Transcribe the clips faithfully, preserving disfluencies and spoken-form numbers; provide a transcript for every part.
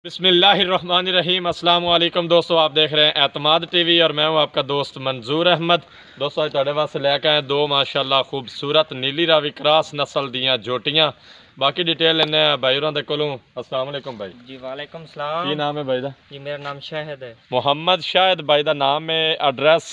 बिस्मिल्लाहिर्रहमानिर्रहीम। अस्सलाम वालेकुम दोस्तों, आप देख रहे हैं एतमाद टीवी और मैं हूं आपका दोस्त मंजूर अहमद। दोस्तों आज तुहाडे वास्ते लैके आए दो माशाअल्लाह खूबसूरत नीली रावी क्रॉस नस्ल दियां जोटियां। बाकी डिटेल लेने भाई होरां दे कोलों। अस्सलाम वालेकुम भाई जी। वालेकुम सलाम। की नाम है भाई दा? जी मेरा नाम शाहिद है, मोहम्मद शाहिद भाई दा नाम है। एड्रेस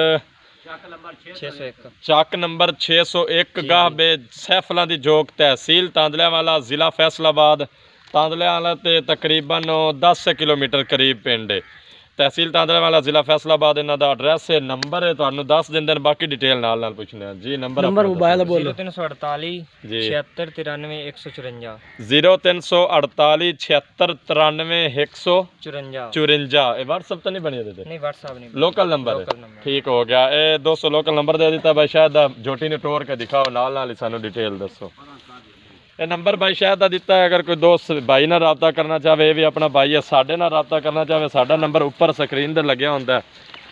चक नंबर छे सौ एक गाह बे सैफला दी जोक, तहसील तांदलियावाला, जिला फैसलाबाद। तांदलियावाला ते तकरीबन दस किलोमीटर करीब पिंड है। तहसील तांदलियावाला, जिला फैसलाबाद इन्हां दा एड्रेस है। नंबर है तुहानू दस दिन दिन बाकी डिटेल नाल नाल पुछने जी। नंबर नंबर मोबाइल बोलो। तीन सौ अड़तालीस छिहत्तर तिरानवे एक सौ चुरंजा जीरो तीन सौ अड़तालीस छिहत्तर तिरानवे एक सौ चुरंजा चुरंजा। व्हाट्सअप तो नहीं बनी देते? नहीं व्हाट्सअप नहीं, लोकल नंबर है। ठीक हो गया। ए दोस्तों लोकल नंबर दे दिता भाई शायद जोटी ने टोर के दिखाओ नाल नाल ही सानू डिटेल दसो। ये नंबर भाई शायद का दिता है। अगर कोई दोस्त भाई ना रबता करना चाहे, ये भी अपना भाई है, साढ़े ना रबता करना चाहे, साडा नंबर ऊपर स्क्रीन पर लग्या होंदा है।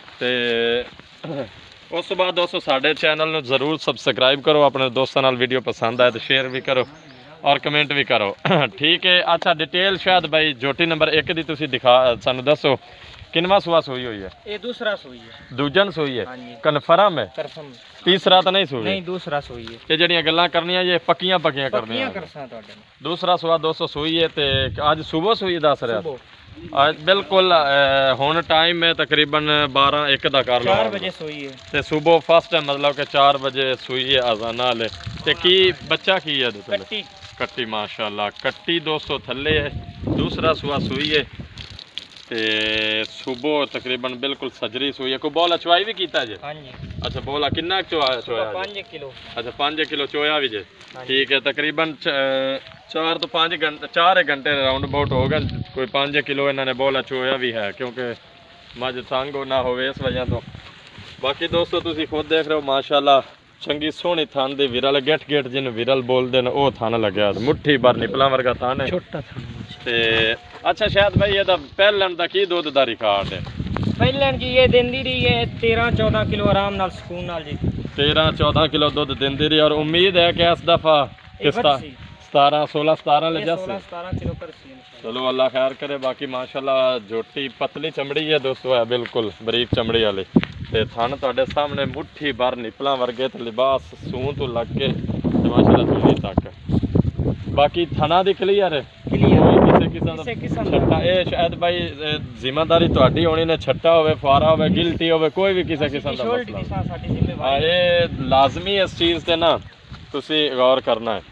तो उस बाद दोस्तों साडे चैनल में जरूर सबसक्राइब करो, अपने दोस्तों नाल वीडियो पसंद आए तो शेयर भी करो और कमेंट भी करो। ठीक है। अच्छा डिटेल शायद भाई जोटी नंबर एक दी तुसी दिखा सानू दसो किनवा सुआ सोई हुई है? ये दूसरा सोई है। दूजन सोई है? कन्फर्म है? कन्फर्म। तीसरा तो नहीं सोई? नहीं दूसरा सोई है। ये जड़ियां गल्लां करनियां ये पक्कियां पक्कियां करनियां करसां तुहाडे। दूसरा सुआ दोस्तों सोई है ते आज सुबह सोई दस रहा आज बिल्कुल हुण टाइम है तकरीबन बारह एक दा कर लो, चार बजे सोई है ते सुबह फर्स्ट है, मतलब कि चार बजे सोई है अजान वाले। ते की बच्चा की है? कट्टी कट्टी माशाल्लाह कट्टी दोस्तों थल्ले है। दूसरा सुआ सोई है ते सुबह तकरीबन बिल्कुल सजरी सोई है। कोई बोला चुवाई भी कीता जे? हाँ जी। अच्छा बोला कितना चुवाया? चुवाया पाँच किलो। अच्छा पाँच किलो चोया भी जे? ठीक है। तकरीबन चार तो पाँच घंटे चार घंटे राउंड अबाउट हो गए। कोई पाँच किलो इन्होंने बोला चोया भी है क्योंकि मझ तंग ना हो इस वजह तो। बाकी दोस्तों तुम खुद देख रहे हो माशाल्लाह चंगी सोहनी थान दी विरल गेट गेट जिन विरल बोलते हैं वो थान लग्या, मुट्ठी भर निपला वर्गा थान है। छोटा ते अच्छा शायद भाई ये पहलन दा की दुध दा रिकॉर्ड है? पहलन जी ये देंदी रही है तेरह चौदह किलो आराम नाल सुकून नाल जी। तेरह चौदह किलो दुध देंदी रही और उम्मीद है कि इस दफा सतारह सोलह सतारह ले जासे। चलो अल्लाह खैर करे। बाकी माशाल्लाह जोटी पतली चमड़ी है दोस्तों, है बिल्कुल बरीक चमड़ी वाली ते थन तुहाडे सामने मुट्ठी भर निपला वर्गे ते लिबास सूं तो लग के माशाल्लाह चुनी तक। बाकी थना दी क्लियर है? क्लियर किसी किस्म दा छट्टा ए शायद भाई जिम्मेदारी तुहाडी होनी ने, छट्टा होवे फुआरा होवे गिल्टी होवे कोई भी किसी किस्म दा मसला। हां ये लाजमी इस चीज़ ते ना तुसी गौर करना है।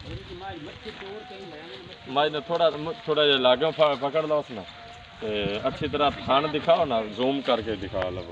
मैं थोड़ा थोड़ा जिहा लागे पकड़ लो उसने ते अच्छी तरह थान दिखाओ ना, जूम करके दिखा लो।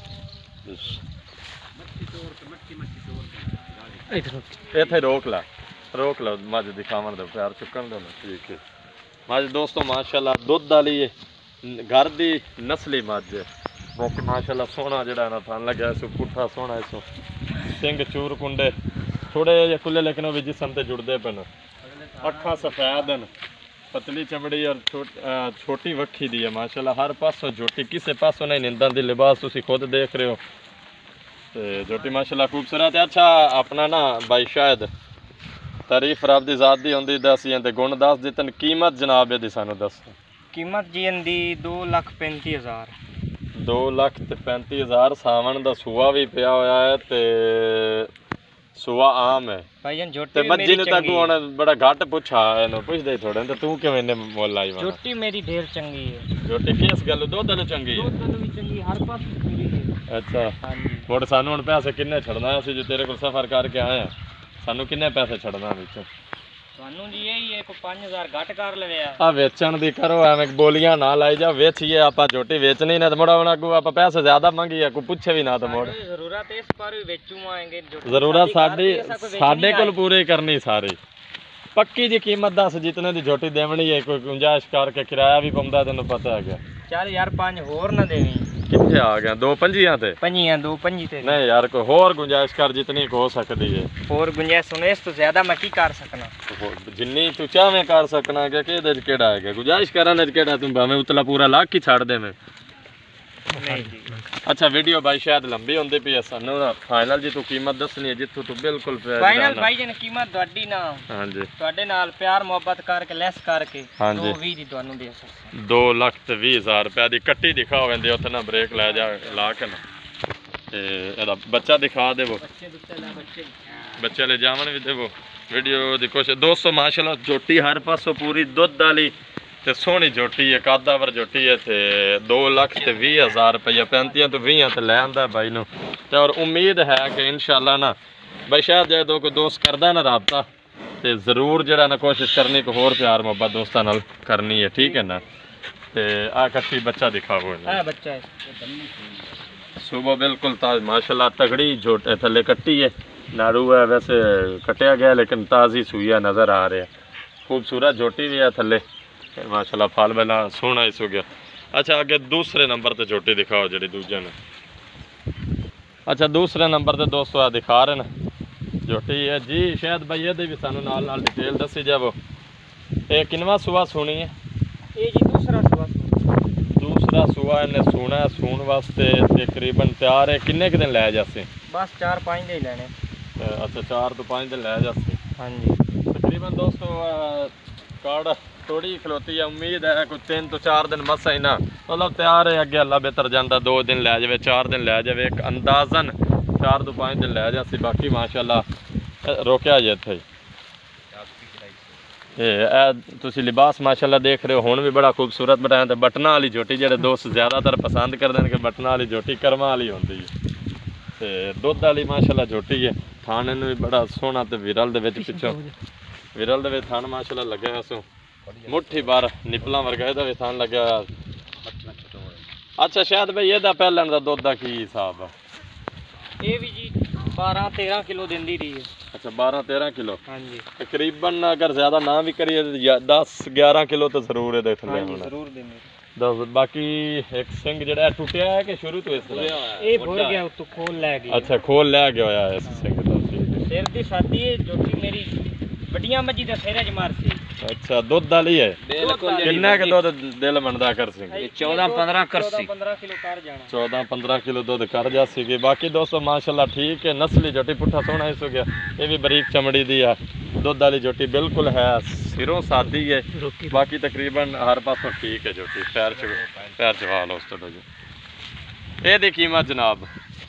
इत्थे रोक ला रोक लो मझ दिखावन दो, प्यार चुकन दो ना। ठीक है। मझ दोस्तों माशाल्लाह दुध वाली घर दी नस्ली मझ है। बाकी माशाल्लाह सोहना जड़ा ना थान लग्या इस पुट्ठा सोहना, इस सिंग चूर कुंडे थोड़े जे खुले लेकिन भी जिसम ते जुड़ते पे। अखा सफेद न, पतली चमड़ी और छोट, छोटी वक्खी दी है माशाल्लाह। हर पासों जोटी किसी पासों नहीं निंदा दी, लिबास तुसी खुद देख रहे हो ते जोटी माशाल्लाह खूबसूरत है। अच्छा अपना ना भाई शायद तारीफ रब दी जात दी होंदी दस ते गुण दस दितन। कीमत जनाब ये दी सानू दस? कीमत जी इंदी दो लख पैंती हज़ार। दो लख ते पैंती हज़ार। सावन दा सुआ भी पिया होया है ते सुआ आम है भाईजान। जोटी मज्जी ने तक हुण बड़ा घट पुछा इनो पुछदे थोड़े ते तू किवें ने मोल आई? जोटी मेरी ढेर चंगी है। जोटी किस गल दुध नु चंगी है? दुध भी चंगी हर पास पूरी है। अच्छा हां जी। मोड़ सानू हुण पैसे किन्ने छड़ना है? असि जो तेरे को सफर करके आए हैं सानू किन्ने पैसे छड़ना विच? सानू जी यही है को पाँच हज़ार घट कर लवे आ वेचण दी करो, एवें बोलियां ना लाई जा। वेचिए आपा जोटी वेचनी ना तो मोड़ा बना को आप पैसे ज्यादा मंगिए को पूछे भी ना तो मोड़ जरूरत इस पर वेचू आएंगे। जरूरत साडी साडे कोल पूरी करनी सारी पक्की जी कीमत दस जितने दी जोटी देवनी है। कोई गुंजाइश करके किराया भी पौंदा तेन पता है क्या? चल यार पांच होर ना देवी। कितने आ गया? दो पंजियां ते पंजियां दो पंजी ते नहीं यार कोई होर गुंजाइश कर जितनी हो सकती है। होर गुंजाइश सुने इस तो ज्यादा मैं की कर सकना? जिन्नी तू चाहे कर सकना। क्या केड़ा केड़ा है गुंजाइश करने केड़ा? तुम भावें उतला पूरा लाख ही छाड़ दे मैं ਨਹੀਂ ਜੀ। ਅੱਛਾ ਵੀਡੀਓ ਬਾਈ ਸ਼ਾਇਦ ਲੰਬੀ ਹੁੰਦੀ ਪਈ ਹੈ, ਸਾਨੂੰ ਨਾ ਫਾਈਨਲ ਜੀ ਤੂੰ ਕੀਮਤ ਦੱਸਣੀ ਹੈ ਜਿੱਥੋਂ ਤੂੰ ਬਿਲਕੁਲ ਫਾਈਨਲ ਭਾਈ ਜਨ ਕੀਮਤ ਤੁਹਾਡੀ ਨਾ ਹਾਂਜੀ ਤੁਹਾਡੇ ਨਾਲ ਪਿਆਰ ਮੁਹੱਬਤ ਕਰਕੇ ਲੈਸ ਕਰਕੇ ਹਾਂਜੀ। ਦੋ ਵੀਹ ਦੀ ਤੁਹਾਨੂੰ ਦੇ ਸਕਦੇ ਦੋ ਲੱਖ ਤੇ ਵੀਹ ਹਜ਼ਾਰ ਰੁਪਏ ਦੀ ਕੱਟੀ ਦਿਖਾਓ ਕਹਿੰਦੇ ਉੱਥੇ ਨਾ ਬ੍ਰੇਕ ਲੈ ਜਾ ਲਾ ਕੇ ਨਾ ਤੇ ਇਹਦਾ ਬੱਚਾ ਦਿਖਾ ਦੇਵੋ, ਬੱਚੇ ਦੁੱਤੇ ਲੈ ਬੱਚੇ ਬੱਚੇ ਲੈ ਜਾਵਣ ਵੀ ਦੇਵੋ। ਵੀਡੀਓ ਦੀ ਕੋਸ਼ਿਸ਼ ਦੋਸਤੋ ਮਾਸ਼ਾਅੱਲਾ ਝੋਟੀ ਹਰ ਪਾਸੋਂ ਪੂਰੀ ਦੁੱਧ ਵਾਲੀ ਤੇ ਸੋਹਣੀ ਝੋਟੀ ਹੈ, ਕਾਦਾਵਰ ਝੋਟੀ ਹੈ ਤੇ ਦੋ ਲੱਖ ਤੇ ਵੀਹ ਹਜ਼ਾਰ ਰੁਪਈਆ ਪੈਂਤੀਆਂ ਤੋਂ ਵੀਹਾਂ ਤੇ ਲੈ ਆਂਦਾ ਬਾਈ ਨੂੰ ਤੇ ਔਰ ਉਮੀਦ ਹੈ ਕਿ ਇਨਸ਼ਾਅੱਲਾ ਨਾ ਬਾਈ ਸ਼ਾਇਦ ਜਦੋਂ ਕੋਈ ਦੋਸਤ ਕਰਦਾ ਨਾ ਰਾਬਤਾ ਤੇ ਜ਼ਰੂਰ ਜਿਹੜਾ ਨਾ ਕੋਸ਼ਿਸ਼ ਕਰਨੀ ਕਿ ਹੋਰ ਪਿਆਰ ਮੁਹੱਬਤ ਦੋਸਤਾਂ ਨਾਲ ਕਰਨੀ ਹੈ, ਠੀਕ ਹੈ ਨਾ। ਤੇ ਆ ਕੱਟੀ ਬੱਚਾ ਦਿਖਾਓ ਆ ਬੱਚਾ ਹੈ ਸੁਬह ਬਿਲਕੁਲ ਤਾਜ਼ ਮਾਸ਼ਾਅੱਲਾ ਤਗੜੀ ਝੋਟੇ ਥੱਲੇ ਕੱਟੀ ਹੈ, ਨਾੜੂ ਹੈ ਵੈਸੇ ਕਟਿਆ ਗਿਆ ਲੇਕਿਨ ਤਾਜ਼ੀ ਸੂਈਆ ਨਜ਼ਰ ਆ ਰਿਹਾ, खूबसूरत झोटी भी है थले माशाल्लाह फाल वाला सोना इस हो गया। अच्छा आगे दूसरे नंबर ते झोटी दिखाओ जी दूजे ने। अच्छा दूसरे नंबर ते दोस्तों आ दिखा रहे ना झोटी है जी शायद भाई ये भी सानू नाल नाल डिटेल दसी जावो। ये किनवा सुआ सुनी है? ये जी दूसरा सुआ दूसरा सुआ इन्हें सुना है, सून वास्ते तकरीबन तैयार है। किन्ने के दिन लै जासे? बस चार पाँच दिन लेने। अच्छा चार तो पाँच दिन लै जासे। हाँ जी तकरीबन दोस्तों कार्ड थोड़ी खलोती है, उम्मीद है कुछ तीन तो चार दिन मसा ही ना मतलब तैयार है, अगे अल्लाह बेहतर जाता दो दिन लै जाए चार दिन लै जाए, एक अंदाजन चार तो पाँच दिन लै जासी। बाकी माशाल्लाह रोकया जे इत्थे तुसी लिबास माशाल्लाह देख रहे हो हुण भी बड़ा खूबसूरत बनाया। तो बटना वाली झोटी जेह्ड़े दोस्त ज़्यादातर पसंद करते हैं कि बटना वाली झोटी करमा वाली होंदी है ते दुध वाली माशाल्लाह झोटी है। थाने भी बड़ा सोहना ते विरल दे विच पिछों विरल दे विच थान माशाल्लाह लगे सो मुट्ठी बार निपला वर्गा इहदा भी थान लगे। अच्छा शायद भाई इहदा पहलन दा दुध दा की हिसाब है? ये भी जी बारह तेरह किलो दिंदी रही है। अच्छा बारह तेरह किलो। हाँ जी तकरीबन अगर ज़्यादा ना भी करिए दस ग्यारह किलो तो जरूर है देख हाँ लें जी जरूर देंगे। दस बाकी एक सिंग जड़ा टूटिया है कि शुरू तो इस ये भुर गया तो खोल लै गया। अच्छा खोल लै गया होया इस सिंग तो सिर दी शादी है जो कि मेरी बड़ियां मजी दे सिर च मारसी। अच्छा दुध वाली है बिल्कुल किन्ना के दुध दिल मनदा कर सिंग? चौदह पंद्रह करसी पंद्रह किलो कर जाना चौदह पंद्रह किलो दूध कर जा सी। बाकी दोस्तों माशाल्लाह ठीक है नस्ली झोटी पुट्ठा सोना इस हो गया। ये भी बरीक चमड़ी दी है दुध वाली झोटी बिल्कुल है, सिरों सादी है। बाकी तकरीबन हर पासों ठीक है झोटी पैर च पैर चवाल उस तो जो ये कीमत जनाब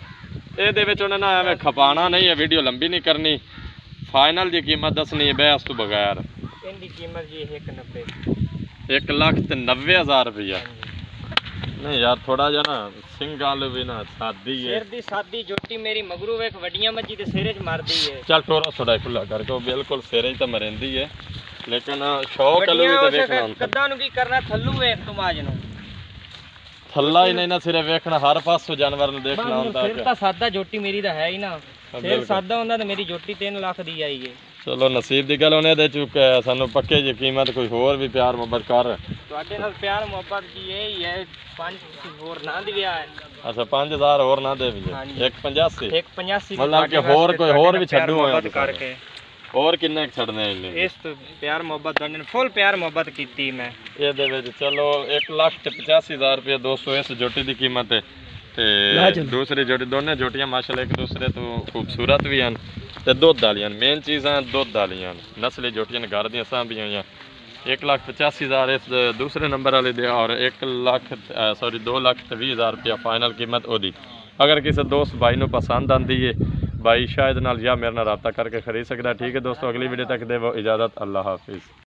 ये उन्हें ना एवं खपाना नहीं है, वीडियो लंबी नहीं करनी, फाइनल की कीमत दसनी है बहस तो बगैर। इनकी कीमत जी एक नब्बे एक लाख ते नब्बे हज़ार रुपया। नहीं यार थोड़ा जा ना सिंह गाल भी ना सादी है। सिर दी सादी झोटी मेरी मगरू एक वड्डियां मजी दे सिरे च मारदी है। चल टोरा थोड़ा खुला करके बिल्कुल सिरे च तो मरेंदी है लेकिन शौक अलू भी तो देखना होंदा। कद्दा नु की करना थल्लू वेख तुम आज नु थल्ला ही नहीं ना सिरे वेखना हर पासों जानवर नु देखना होंदा। सिर ता सादा झोटी मेरी दा है ही ना, सिर सादा होंदा ते मेरी झोटी तीन लाख दी आई है। चलो नसीब दी गल होने दे चुके सानू पक्के जी कीमत कोई होर भी प्यार मुहब्बत कर तुहाडे नाल प्यार मुहब्बत की यही है पांच होर ना दिया है। अच्छा पाँच हजार होर ना दे भी एक पंजासी एक पंजासी मतलब कि होर कोई होर भी छड्डू होया करके और किन्ने छड़ने इन्ने इस तो प्यार मुहब्बत दंडन फुल प्यार मुहब्बत कीती मैं ये दे विच चलो एक लाख ते पचासी हजार रुपये दोस्तों इस झोटी दी कीमत है। ते दूसरी झोटी दोनों झोटियां माशाल्लाह एक दूसरे तो खूबसूरत भी हैं ते दुध वालियां मेन चीज़ां दुध वालियां नस्ली झोटियां घर दियां सांभियां होइयां। एक लाख पचासी हज़ार इस दूसरे नंबर वाले दे और एक लाख सॉरी दो लाख ते बीस हज़ार रुपया फाइनल कीमत ओदी। अगर किसी दोस्त भाई नूं पसंद आती है भाई शायद नाल या मेरे नाल राब्ता करके खरीद सकता है। ठीक है दोस्तों अगली वीडियो तक देवो इजाज़त, अल्लाह हाफिज़।